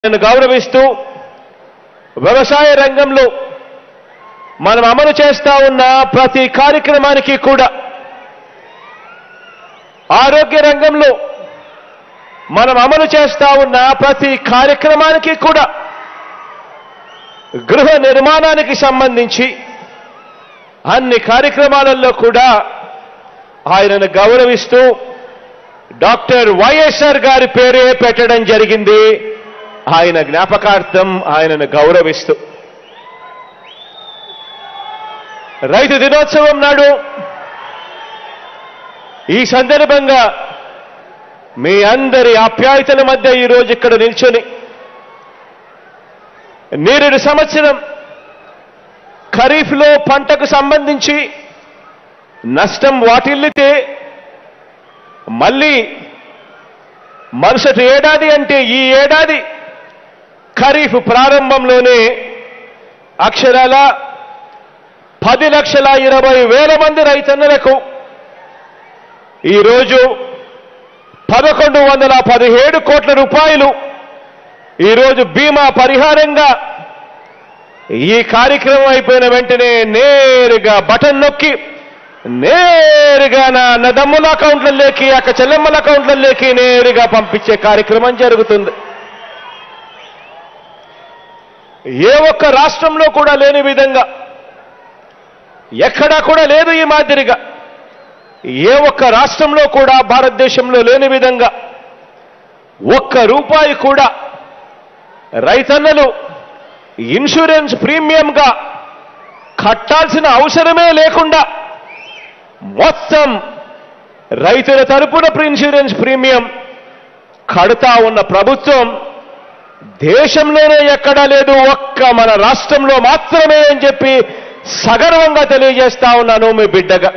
నేను గౌరవిస్తూ వ్యవసాయ రంగంలో మనం అమలు చేస్తా ఉన్న ప్రతి కార్యక్రమానికి కూడా ఆరోగ్య రంగంలో మనం అమలు చేస్తా ఉన్న ప్రతి కార్యక్రమానికి కూడా గృహ నిర్మాణానికి సంబంధించి అన్ని కార్యక్రమాలలో కూడా ఆయనను గౌరవిస్తూ డాక్టర్ వైఎస్ఆర్ గారి పేరే పెట్టడం జరిగింది. ఆయన జ్ఞాపకార్థం ఆయనను గౌరవిస్తూ రైతు దినోత్సవం నాడు ఈ సందర్భంగా మీ అందరి ఆప్యాయతల మధ్య ఈరోజు ఇక్కడ నిల్చొని నేరేడు సంవత్సరం ఖరీఫ్లో పంటకు సంబంధించి నష్టం వాటిల్లితే మళ్ళీ మరుసటి ఏడాది అంటే ఈ ఏడాది ఖరీఫ్ ప్రారంభంలోనే అక్షరాల 10,20,000 మంది రైతన్నలకు ఈరోజు 1,117 కోట్ల రూపాయలు ఈరోజు బీమా పరిహారంగా ఈ కార్యక్రమం అయిపోయిన వెంటనే నేరుగా బటన్ నొక్కి నేరుగా నా అన్నదమ్ముల అకౌంట్లలోకి అక్క చెల్లెమ్మల అకౌంట్లలోకి నేరుగా పంపించే కార్యక్రమం జరుగుతుంది. ఏ ఒక్క రాష్ట్రంలో కూడా లేని విధంగా, ఎక్కడా కూడా లేదు ఈ మాదిరిగా, ఏ ఒక్క రాష్ట్రంలో కూడా భారతదేశంలో లేని విధంగా ₹1 కూడా రైతన్నలు ఇన్సూరెన్స్ ప్రీమియంగా కట్టాల్సిన అవసరమే లేకుండా మొత్తం రైతుల తరపున ఇన్సూరెన్స్ ప్రీమియం కడతా ఉన్న ప్రభుత్వం దేశంలోనే ఎక్కడా లేదు, ఒక్క మన రాష్ట్రంలో మాత్రమే అని చెప్పి సగర్వంగా తెలియజేస్తా ఉన్నాను మీ బిడ్డగా.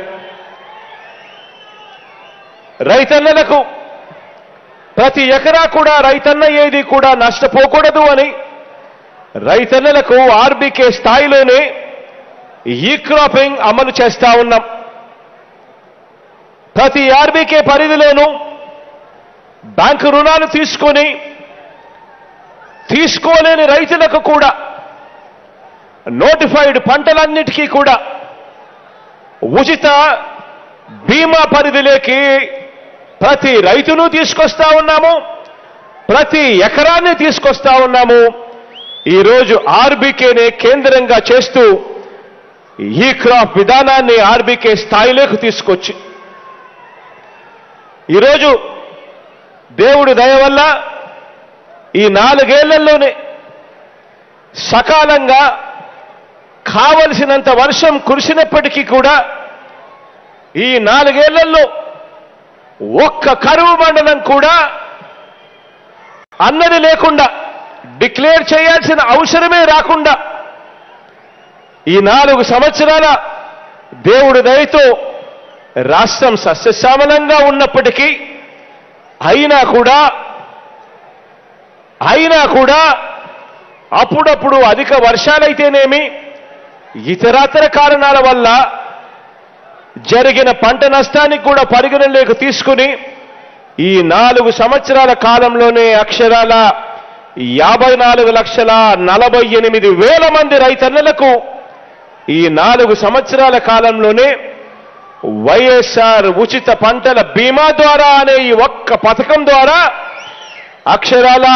రైతన్నలకు ప్రతి ఎకరా కూడా రైతన్న ఏది కూడా నష్టపోకూడదు అని రైతన్నలకు ఆర్బీకే స్థాయిలోనే ఈ క్రాపింగ్ అమలు చేస్తా ఉన్నాం. ప్రతి ఆర్బీకే పరిధిలోనూ బ్యాంకు రుణాలు తీసుకోలేని రైతులకు కూడా నోటిఫైడ్ పంటలన్నిటికీ కూడా ఉచిత బీమా పరిధిలోకి ప్రతి రైతును తీసుకొస్తా ఉన్నాము, ప్రతి ఎకరాన్ని తీసుకొస్తా ఉన్నాము. ఈరోజు ఆర్బీకేనే కేంద్రంగా చేస్తూ ఈ క్రాప్ విధానాన్ని ఆర్బీకే స్థాయిలోకి తీసుకొచ్చి ఈరోజు దేవుడి దయ వల్ల ఈ 4 ఏళ్లలోనే సకాలంగా కావలసినంత వర్షం కురిసినప్పటికీ కూడా ఈ 4 ఏళ్లలో ఒక్క కరువు మండలం కూడా అన్నది లేకుండా డిక్లేర్ చేయాల్సిన అవసరమే రాకుండా ఈ 4 సంవత్సరాల దేవుడి దయతో రాష్ట్రం సస్యశ్యామలంగా ఉన్నప్పటికీ అయినా కూడా అప్పుడప్పుడు అధిక వర్షాలైతేనేమి ఇతరతర కారణాల వల్ల జరిగిన పంట నష్టానికి కూడా పరిగణలోకి తీసుకుని ఈ 4 సంవత్సరాల కాలంలోనే అక్షరాల 54,48,000 మంది రైతన్నలకు ఈ 4 సంవత్సరాల కాలంలోనే వైఎస్ఆర్ ఉచిత పంటల బీమా ద్వారా అనే ఈ ఒక్క పథకం ద్వారా అక్షరాల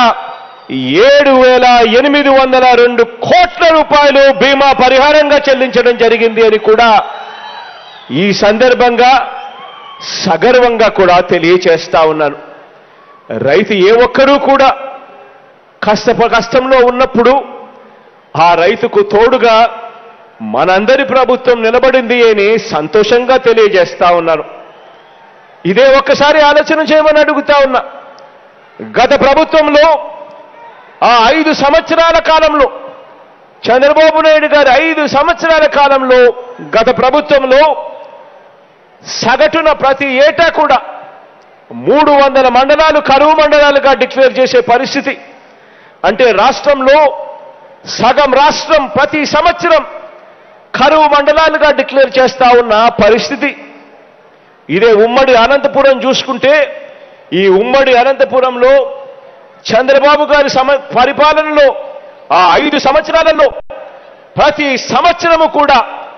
7,802 కోట్ల రూపాయలు బీమా పరిహారంగా చెల్లించడం జరిగింది అని కూడా ఈ సందర్భంగా సగర్వంగా కూడా తెలియచేస్తా ఉన్నాను. రైతు ఏ ఒక్కరూ కూడా కష్టంలో ఉన్నప్పుడు ఆ రైతుకు తోడుగా మనందరి ప్రభుత్వం నిలబడింది అని సంతోషంగా తెలియజేస్తా ఉన్నాను. ఇదే ఒక్కసారి ఆలోచన చేయమని అడుగుతా ఉన్నా. గత ప్రభుత్వంలో ఆ 5 సంవత్సరాల కాలంలో చంద్రబాబు నాయుడు గారి 5 సంవత్సరాల కాలంలో గత ప్రభుత్వంలో సగటున ప్రతి ఏటా కూడా 300 మండలాలు కరువు మండలాలుగా డిక్లేర్ చేసే పరిస్థితి. అంటే రాష్ట్రంలో సగం రాష్ట్రం ప్రతి సంవత్సరం కరువు మండలాలుగా డిక్లేర్ చేస్తా ఉన్న పరిస్థితి. ఇదే ఉమ్మడి అనంతపురం చూసుకుంటే ఈ ఉమ్మడి అనంతపురంలో చంద్రబాబు గారి పరిపాలనలో ఆ 5 సంవత్సరాలలో ప్రతి సంవత్సరము కూడా